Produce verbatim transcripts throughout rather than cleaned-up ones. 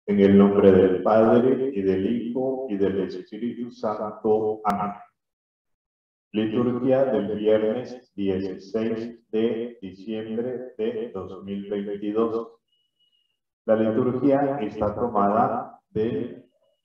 En el nombre del Padre, y del Hijo, y del Espíritu Santo. Amén. Liturgia del viernes dieciséis de diciembre de dos mil veintidós. La liturgia está tomada del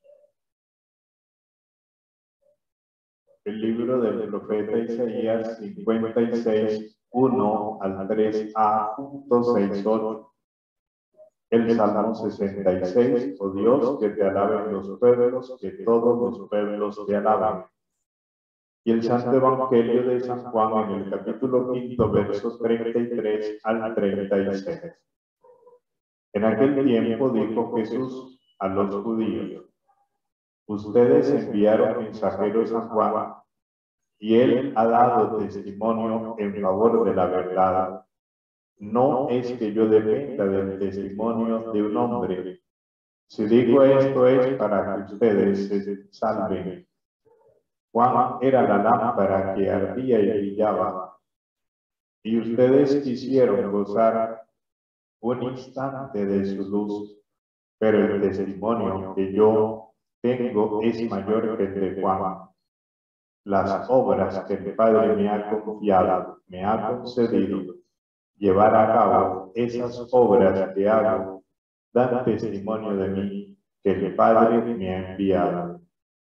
libro del profeta Isaías cincuenta y seis, uno al tres a sesenta y ocho. El Salmo sesenta y seis, oh Dios, que te alaben los pueblos, que todos los pueblos te alaben. Y el Santo Evangelio de San Juan en el capítulo quinto, versos treinta y tres al treinta y seis. En aquel tiempo dijo Jesús a los judíos: ustedes enviaron mensajeros a Juan, y él ha dado testimonio en favor de la verdad. No es que yo dependa del testimonio de un hombre. Si digo esto es para que ustedes se salven. Juan era la lámpara que ardía y brillaba, y ustedes quisieron gozar un instante de su luz, pero el testimonio que yo tengo es mayor que el de Juan. Las obras que el Padre me ha confiado, me ha concedido llevar a cabo, esas obras que hago, dan testimonio de mí, que el Padre me ha enviado.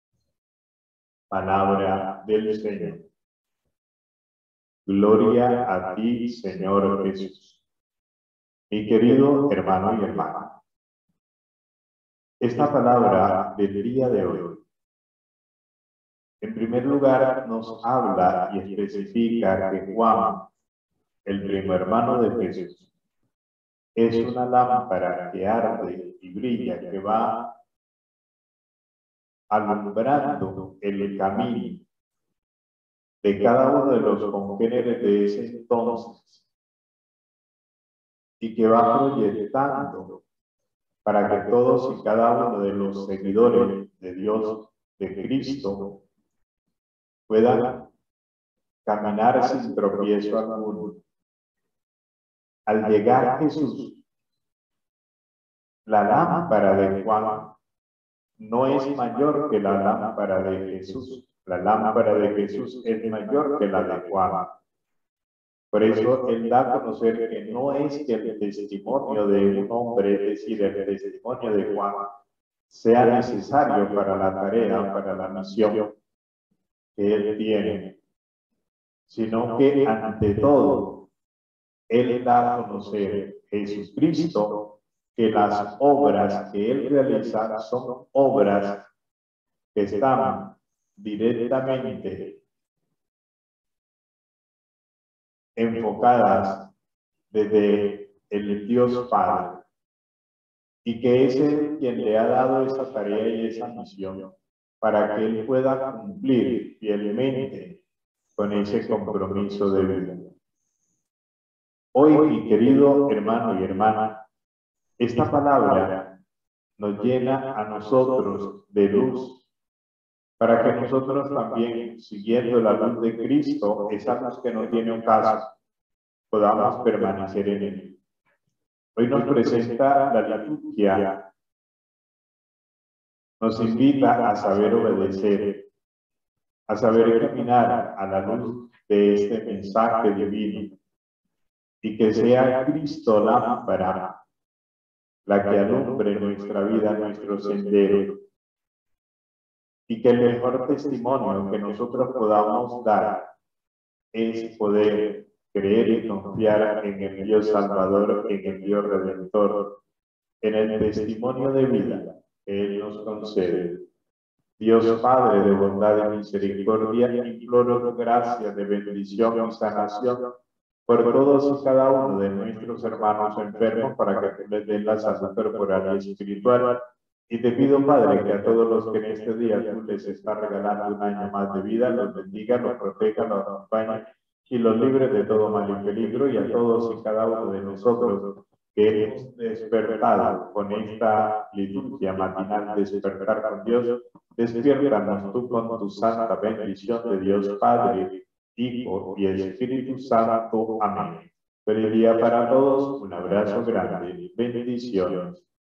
Palabra del Señor. Gloria a ti, Señor Jesús. Mi querido hermano y hermana, esta palabra del día de hoy, en primer lugar, nos habla y especifica que Juan, el primo hermano de Jesús, es una lámpara que arde y brilla, que va alumbrando el camino de cada uno de los congéneres de ese entonces, y que va proyectando para que todos y cada uno de los seguidores de Dios, de Cristo, puedan caminar sin tropiezo alguno. Al llegar a Jesús, la lámpara de Juan no es mayor que la lámpara de Jesús. La lámpara de Jesús es mayor que la de Juan. Por eso él da a conocer que no es que el testimonio de un hombre, es decir, el testimonio de Juan, sea necesario para la tarea, para la misión que él tiene, sino que ante todo, él da a conocer Jesucristo, que las obras que él realiza son obras que están directamente enfocadas desde el Dios Padre, y que es él quien le ha dado esa tarea y esa misión para que él pueda cumplir fielmente con ese compromiso de vida. Hoy, mi querido hermano y hermana, esta palabra nos llena a nosotros de luz, para que nosotros también, siguiendo la luz de Cristo, esa luz que no tiene un caso, podamos permanecer en él. Hoy nos presenta la liturgia, nos invita a saber obedecer, a saber caminar a la luz de este mensaje divino, y que sea Cristo la lámpara la que alumbre nuestra vida, nuestro sendero, y que el mejor testimonio que nosotros podamos dar es poder creer y confiar en el Dios Salvador, en el Dios Redentor, en el testimonio de vida que Él nos concede. Dios Padre de bondad y misericordia, imploro gracias de bendición y sanación por todos y cada uno de nuestros hermanos enfermos, para que tú les des la salud corporal y espiritual. Y te pido, Padre, que a todos los que en este día tú les estás regalando un año más de vida, los bendiga, los proteja, los acompañe y los libre de todo mal y peligro. Y a todos y cada uno de nosotros que hemos despertado con esta liturgia matinal, despertar con Dios, despiértanos tú con tu santa bendición de Dios Padre, Hijo y Espíritu Santo. Amén. Feliz día para todos, un abrazo grande, bendiciones.